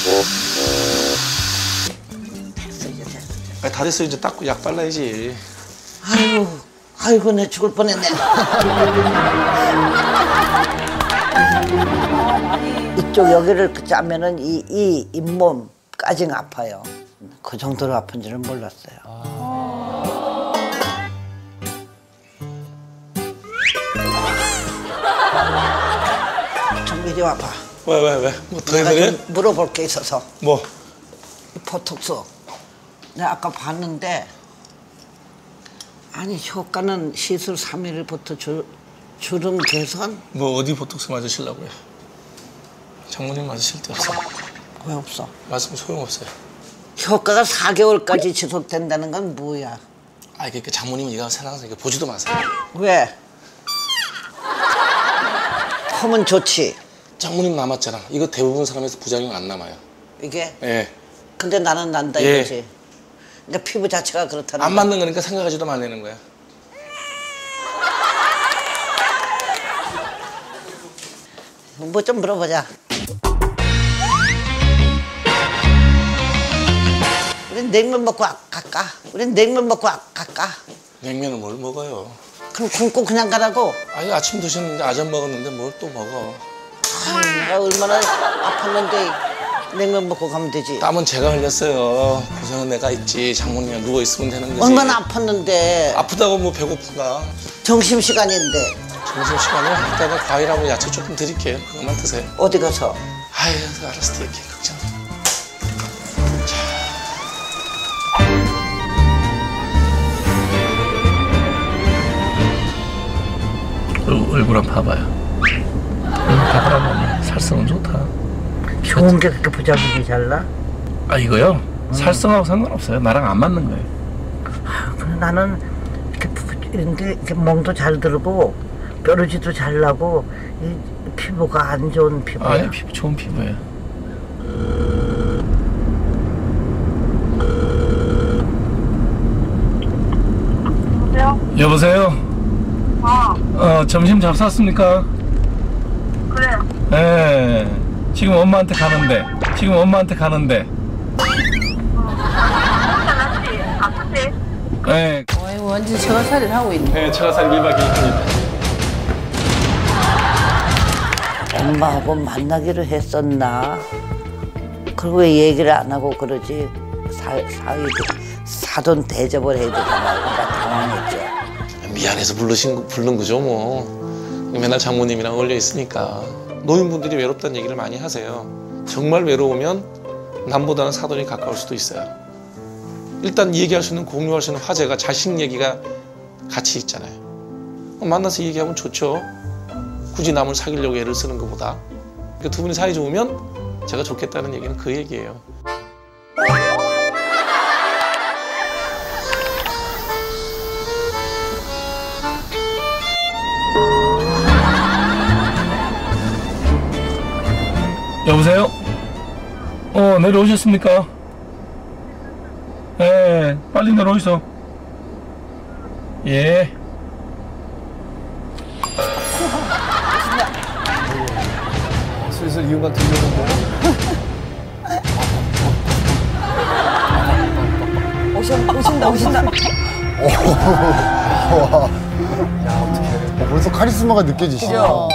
됐어 이제 됐어. 아니, 다 됐어. 이제 닦고 약 발라야지. 아이고 내 죽을 뻔했네. 이쪽 여기를 짜면은 이 잇몸까지는 아파요. 그 정도로 아픈지는 몰랐어요. 좀 이리 와봐. 왜? 뭐 더 내가 해야 돼? 좀 물어볼 게 있어서. 뭐? 이 보톡스 내가 아까 봤는데 아니 효과는 시술 3일부터 주름 개선? 뭐 어디 보톡스 맞으시려고요? 장모님 맞으실 데 없어요. 왜 없어? 맞으면 소용없어요. 효과가 4개월까지 지속된다는 건 뭐야? 아, 그러니까 장모님은 이거 생각해서 이거 보지도 마세요. 왜? 폼은 좋지. 장모님 남았잖아. 이거 대부분 사람에서 부작용 안 남아요. 이게? 예. 근데 나는 난다 예. 이거지. 그러니까 피부 자체가 그렇다는 안 거야. 맞는 거니까 생각하지도 말라는 거야. 뭐 좀 물어보자. 우린 냉면 먹고 갈까? 우린 냉면 먹고 갈까? 냉면을 뭘 먹어요? 그럼 굶고 그냥 가라고? 아니, 아침 드셨는데 아점 먹었는데 뭘 또 먹어? 아유, 내가 얼마나 아팠는데 냉면 먹고 가면 되지. 땀은 제가 흘렸어요. 고생은 내가 있지. 장모님이 누워있으면 되는 거지. 얼마나 아팠는데. 아프다고 뭐 배고픈가? 점심시간인데. 점심시간에 일단은 과일하고 야채 조금 드릴게요. 그것만 드세요. 어디 가서? 아유, 알았어. 드릴게. 걱정. 얼굴 한번 봐봐요. 봐봐라. 살성은 좋다. 좋은 게 그렇게 부작용이 잘 나? 아, 이거요? 살성하고 상관없어요. 나랑 안 맞는 거예요. 그래, 나는 이렇게 멍도 잘 들고 뾰루지도 잘 나고 이 피부가 안 좋은 피부야. 아니, 피부 좋은 피부예요. 여보세요? 점심 잡쌌습니까? 그래. 네. 지금 엄마한테 가는데. 잘났지? 아프지? 네. 완전 처가살이를 하고 있네. 네, 처가살이 1박 2일입니다. 엄마하고 만나기로 했었나? 그리고 왜 얘기를 안 하고 그러지? 사돈 대접을 해야 되잖아. 그러니까 당황했죠. 미안해서 부른 거죠, 뭐. 맨날 장모님이랑 어울려 있으니까. 노인분들이 외롭다는 얘기를 많이 하세요. 정말 외로우면 남보다는 사돈이 가까울 수도 있어요. 일단 얘기할 수 있는, 공유할 수 있는 화제가 자식 얘기가 같이 있잖아요. 만나서 얘기하면 좋죠. 굳이 남을 사귀려고 애를 쓰는 것보다. 그러니까 두 분이 사이 좋으면 제가 좋겠다는 얘기는 그 얘기예요. 여보세요? 내려오셨습니까? 네, 빨리 내려오셔. 예. 슬슬 이유가 들려오는데. 오신다. 야, 어떡해. 벌써 카리스마가 느껴지시죠?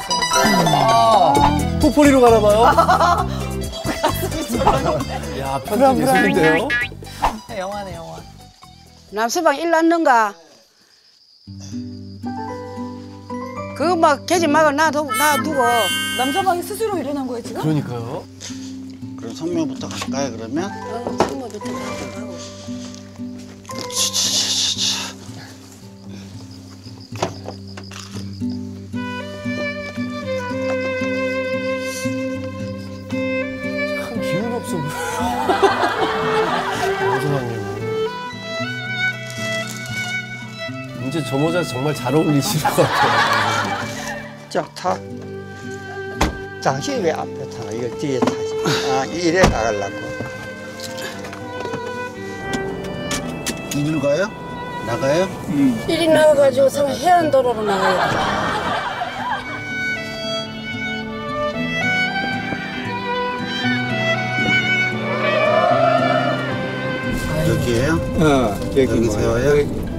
토포리로 가나봐요? 야, 편집 예술인데요? 영화네, 영화. 남서방 일 났는가? 그거 막 계집 막아 놔두고 남서방이 스스로 일어난 거예요, 지금? 그러니까요. 그럼 성묘부터 갈까요, 그러면? 성모부터 가고. 참 기운 없어 보여. 여성님. 이제 저 모자 정말 잘 어울리실 것 같아요. 자, 타. 당신이 왜 앞에 타? 이거 뒤에 타지. 아, 이래 나가려고. 이리로 가요? 나가요? 일이 나와가지고 해안도로로 나가요. 여기에요? 여기 여기 뭐 세워요?